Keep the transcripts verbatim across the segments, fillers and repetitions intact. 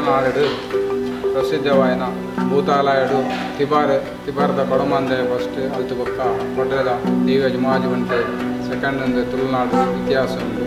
Tulunadu ಪ್ರಸಿದ್ಧವಾಯಿನ ಭೂತಾಲಯಡು ತಿಬಾರ್ ತಿಬಾರದ ಕೊಡಮಂದೆ first ಅಲ್ತು ಪಕ್ಕ ಕೊಟ್ರೆದ ದಿವ್ಯ ಜಮಾಜ್ Bante second ಒಂದು ತುಳುನಾಡು ಇತಿಹಾಸ ಉಂಟು.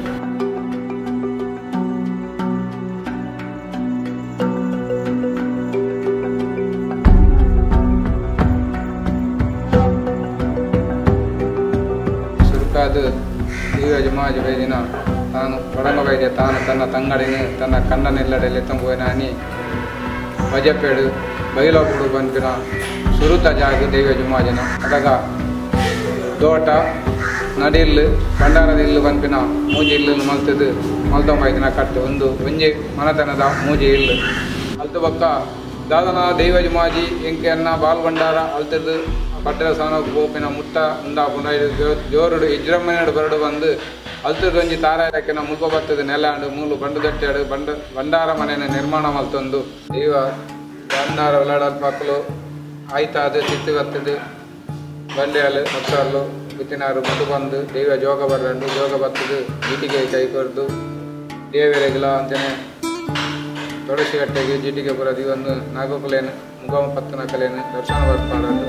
ಸುರುಕಾದ ದಿವ್ಯ ಜಮಾಜ್ ವೈದಿನ ತಾನು ಕೊಡಂಗ ವೈದ್ಯ ತಾನು ತನ್ನ ತಂಗಡಿನ ತನ್ನ ಕಣ್ಣನೆಲ್ಲಡೆಲ್ಲಿ ತಂಗುವನಾನಿ ವಜಪೇಡು ಬೈಲಪುಡು ಬಂಪಿನ ಸುರುತ ಜಾಗ ದೈವ ಜುಮಾಜಿನ ಅದಾಗ ದೋಟ ನಡಿಲ್ಲು ಭಂಡಾರದ ಇಲ್ಲು ಬಂಪಿನ ಮೂಜಿ ಇಲ್ಲು ಮಲ್ತದು ಮಲ್ತೊಂಬೈದಿನ ಕಟ್ಟು ಒಂದು ಒಂಜಿ ಮನತನದ ಮೂಜಿ ಇಲ್ಲು ಅಲ್ತು ಬಕ್ಕ ದಾದನ ದೈವ ಜುಮಾಜಿ ಎಂಕೆಯನ್ನ ಬಾಲ್ ಭಂಡಾರ ಅಲ್ತದ್ದು ಪಟ್ಟದ ಸನ ಗೋಪಿನ ಮುಟ್ಟ ಉಂಡಾ ಪುಂಡ ಜೋರುಡು ಇಜ್ರಮ್ಮನೆಡು ಬರಡು ಬಂದು ಅಲ್ತದ್ದು ಒಂಜಿ ತಾರಾಯರಕ್ಕಿನ ಮುಲ್ಪ ಬರ್ತದೆ ನೆಲಾಂಡು ಮೂಲು ಬಂಡು ದಟ್ಟೆಡು ಬಂಡ ಭಂಡಾರ ಮನೆಯನ್ನು ನಿರ್ಮಾಣ ಮಲ್ತೊಂದು ದೈವ ಭಂಡಾರ ಉಳ್ಳಾಡಲ್ ಪಕ್ಕಲು ಆಯ್ತಾದು ಚಿತ್ತು ಬರ್ತದೆ ಬಂಡೆಯಲು ಮಕ್ಕಳು ಬಿತ್ತಿನಾರು ಮುಟ್ಟು ಬಂದು ದೈವ ಜೋಗ ಬರಂಡು ಜೋಗ ಬರ್ತದು ಜೀಟಿಗೆ ಕೈ ಕೊರ್ದು ದೇವರಿಗಿಲ್ಲ ಅಂತಲೇ ತೊಡಸಿ ಗಟ್ಟೆಗೆ ಜೀಟಿಗೆ ಬರೋದು ಒಂದು ನಾಗಕಲೇನು ಮುಗಮ ಪತ್ತನ ಕಲೆಯನ್ನು ದರ್ಶನ ಬರ್ಪಾಡಲು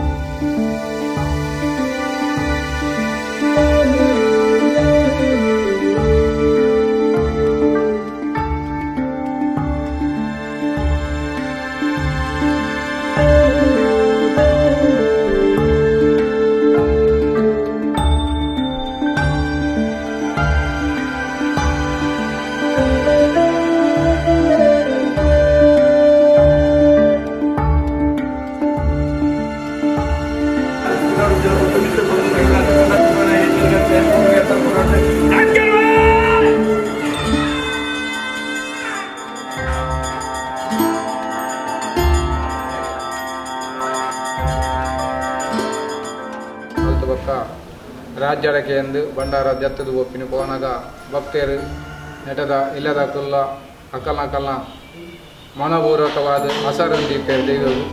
ರಾಜ್ಯಡಕ್ಕೆ ಎಂದು ಭಂಡಾರ ಜತ್ತದು ಒಪ್ಪಿನ ಪೋನಾಗ ಭಕ್ತರು ನೆಟದ ಇಲ್ಲದ ಕುಲ್ಲ ಅಕಲ್ನ ಕಲ್ನ ಮನಪೂರ್ವಕವಾದ ಹಸರಂದೀಪೇರು ದೈವವು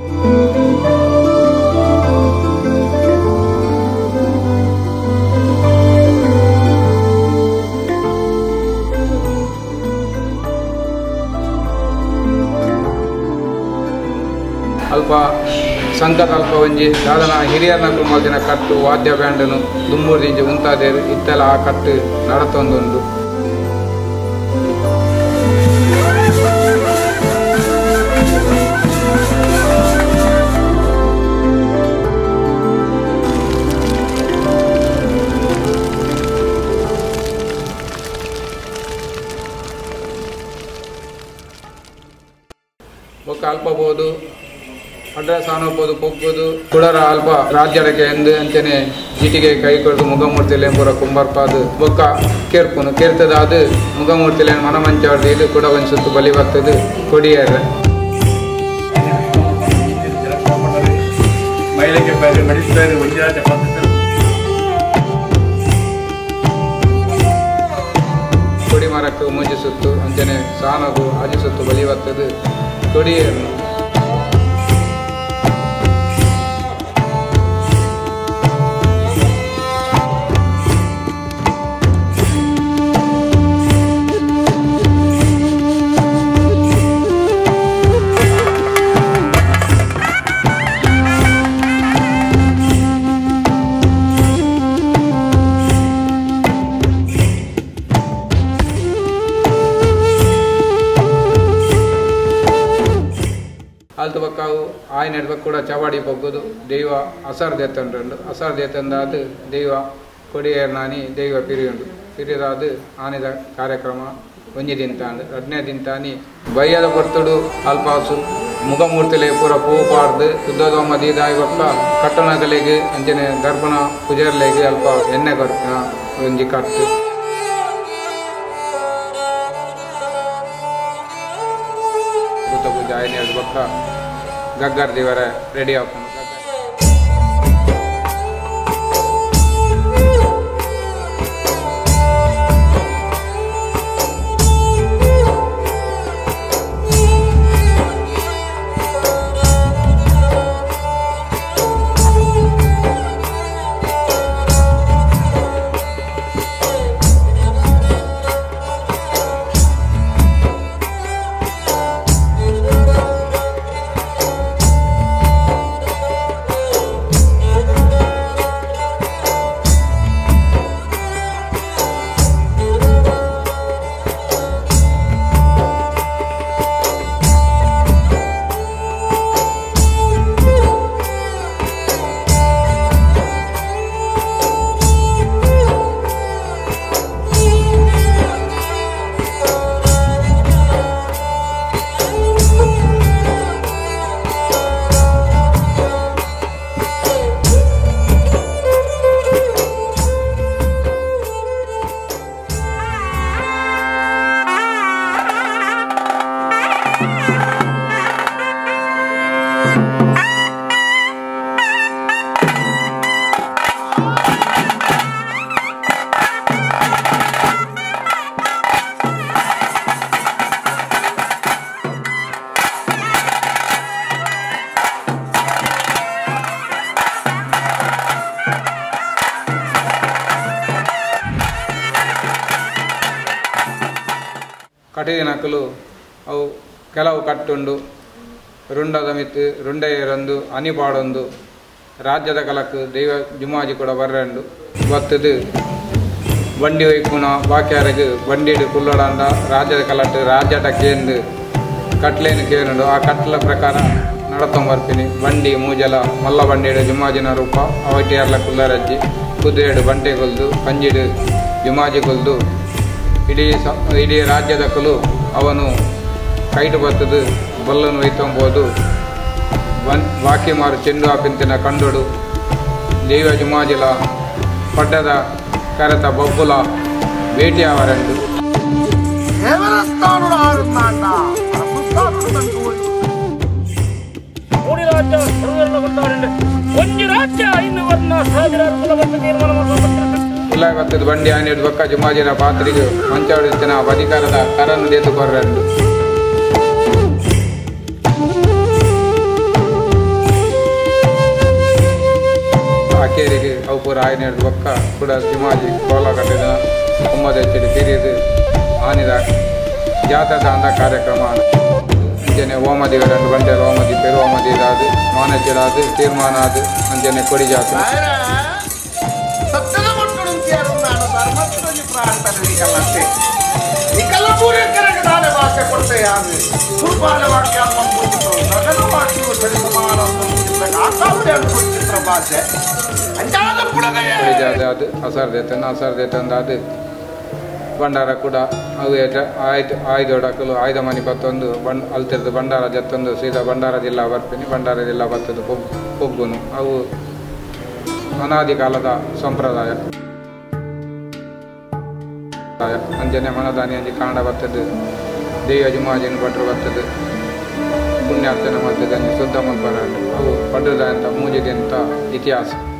ಅಲ್ಪ ಸಂಕಟ ಅಲ್ಪ ಒಂಜಿ ದಾದನ ಹಿರಿಯರ್ನ ಮಲ್ದಿನ ಕಟ್ಟು ವಾದ್ಯ ಬ್ಯಾಂಡನು ದುಮ್ಮೂರು ದಿಂಜಿ ಉಂತಾದೇರು ಇತ್ತೆಲ್ಲ ಆ ಕಟ್ಟು ನಡತೊಂದುಂಡು. ಒಕ್ಕ ಅಲ್ಪಬಹುದು ಅಡ್ರೆಸ್ ಆನೋಬೋದು ಪೊಗ್ಗೋದು ಕುಡರ ಅಲ್ಪ ರಾಜ್ಯಡಕ್ಕೆ ಎಂದು ಅಂಚನೆ ಜೀಟಿಗೆ ಕೈ ಕೊಡ್ದು ಮುಗಮೂರ್ತಿಲೇನು ಪೂರ ಕುಂಬರ್ಪಾದು ಬೊಕ್ಕ ಕೇರ್ಪುನು ಕೇರ್ತದಾದು ಮುಗಮೂರ್ತಿಲೇನು ಮನಮಂಚಾಡ್ದು ಇದು ಕೂಡ ಒಂದು ಸುತ್ತು ಬಲಿ ಬರ್ತದು ಕೊಡಿಯರ ಕೊಡಿ ಮರಕ್ಕೆ ಮುಂಜಿ ಸುತ್ತು ಅಂಚನೆ ಸಾನಗು ಆಜಿ ಸುತ್ತು ಬಲಿ ಬರ್ತದು ಕೊಡಿಯರನ್ನು ಅಲ್ತು ಪಕ್ಕಾವು ಆಯ್ ನಡ್ಬೇಕು ಕೂಡ ಚವಾಡಿ ಬಗ್ಗೋದು ದೈವ ಅಸಾರ್ ದೇತಂಡು ಅಸಾರ್ ದೇತಂದಾದ ದೈವ ಕೊಡಿಯರ್ನಾನಿ ದೈವ ಪಿರಿಯುಂಡು ಪಿರಿದಾದ ಆನೆದ ಕಾರ್ಯಕ್ರಮ ಒಂಜಿ ದಿಂತಾಂಡು ಎರಡನೇ ದಿಂತಾನಿ ಬಯ್ಯದ ಕೊರ್ತುಡು ಅಲ್ಪಾಸು ಮುಗಮೂರ್ತಿಲೆ ಪೂರ ಪೂ ಪಾಡ್ದು ಉದ್ದೋದಮ್ಮ ದೀದಾಯಿ ಬಕ್ಕ ಕಟ್ಟಣಗಲೆಗೆ ಅಂಚನೆ ದರ್ಪಣ ಪೂಜಾರ್ಲೆಗೆ ಅಲ್ಪ ಎಣ್ಣೆ ಕೊರ್ಪಿನ ಒಂಜಿ ಕಟ್ಟು ಪೂಜೆ ಆಯ್ನೆ ಬಕ್ಕ ಗಗ್ಗರ್ ದೇವರ ರೆಡಿ ಆಗ್ತಾನೆ. ಕಟಿದಿನಕಲು ಅವು ಕೆಲವು ಕಟ್ಟುಂಡು ರುಂಡದ ಮಿತ್ತು ರುಂಡೆಯರೊಂದು ಅನಿಪಾಡೊಂದು ರಾಜ್ಯದ ಕಲಕ್ಕೆ ದೈವ ಜುಮಾಜಿ ಕೂಡ ಬರ್ರಂಡು ಬತ್ತದು ಬಂಡಿ ಒಯ್ಪುನ ಬಾಕ್ಯಾರಿಗೆ ಬಂಡಿಡು ಕುಲ್ಲೋಡಂಡ ರಾಜ್ಯದ ಕಲಟ್ಟು ರಾಜ್ಯದ ಕೇಂದು ಕಟ್ಲೇನು ಕೇನುಂಡು ಆ ಕಟ್ಲ ಪ್ರಕಾರ ನಡತೊಂಬರ್ತೀನಿ ಬಂಡಿ ಮೂಜಲ ಮಲ್ಲ ಬಂಡಿಡು ಜುಮಾಜಿನ ರೂಪ ಅವಟಿಯರ್ಲ ಕುಲ್ಲರಜ್ಜಿ ಕುದುರೆಡು ಬಂಟೆ ಕೊಲ್ದು ಕಂಜಿಡು ಜುಮಾಜಿ ಕೊಲ್ದು ಇಡೀ ಸ ಇಡೀ ರಾಜ್ಯದ ಕುಲು ಅವನು ಕೈಟು ಬತ್ತದು ಬಲ್ಲನು ಒಯ್ತೊಂಬೋದು ಬನ್ ಬಾಕಿ ಮಾರು ಚೆಂಡು ಆಪಿಂತಿನ ಕಂಡೊಡು ದೈವ ಜುಮಾಜಿಲ ಪಡ್ಡದ ಕರೆತ ಬಬ್ಬುಲ ಭೇಟಿ ಅವರೆಂದು ಕುಲಾಯ್ ಬತ್ತದ ಬಂಡಿ ಆನೆಡು ಬೊಕ್ಕ ಜುಮಾಜಿನ ಪಾತ್ರಿಗೆ ಮಂಚಾಡಿಸ್ತಿನ ಅಧಿಕಾರದ ಕರನ್ನು ದೇತು ಕೊರ್ರೆಂದು ಆಕೇರಿಗೆ ಅವು ಪೂರ ಆಯ್ನೆಡ್ದು ಬೊಕ್ಕ ಕೂಡ ಜುಮಾಜಿ ಕೋಲ ಕಟ್ಟಿದ ಕುಮ್ಮದ ಹೆಚ್ಚಿಡಿ ತಿರಿದು ಆನಿದ ಜಾತದ ಅಂದ ಕಾರ್ಯಕ್ರಮ ಅಂಚನೆ ಓಮದಿಗರಂಡು ಬಂಡೆ ಓಮದಿ ಪೆರು ಓಮದಿ ಇದಾದು ಮಾನಚಿಡಾದು ತೀರ್ಮಾನ ಆದು ಅಂಚನೆ ಕೊಡಿ ಜಾತ ಅದು ಅಸರ್ದೇತನ ಅಸರ್ದೇತಂದು ಬಂಡಾರ ಕೂಡ ಅವು ಆಯ್ತು ಆಯ್ದೊಡಕಲು ಆಯ್ದ ಮನೆ ಬತ್ತೊಂದು ಬಂಡ್ ಅಲ್ತಿರ್ದು ಬಂಡಾರ ಜತ್ತೊಂದು ಸೀದಾ ಬಂಡಾರ ಜಿಲ್ಲಾ ಬರ್ತೀನಿ ಬಂಡಾರ ಜಿಲ್ಲಾ ಬತ್ತದು ಪೊಗ್ಗುನು ಅವು ಅನಾದಿ ಕಾಲದ ಸಂಪ್ರದಾಯ ಅಂಜನೆ ಮನದಾನಿ ಅಂಜಿ ಕಾಂಡ ಬರ್ತದೆ ದೈವ ಜುಮಾಜಿನ ಭಟ್ರು ಬರ್ತದೆ ಪುಣ್ಯಾರ್ಚನೆ ಮಾಡ್ತದೆ ಅಂಜಿ ಶುದ್ಧ ಮಲ್ಪರ ಅವು ಪಡ್ಡದ ಅಂತ ಮೂಜಿದೆ ಅಂತ ಇತಿಹಾಸ.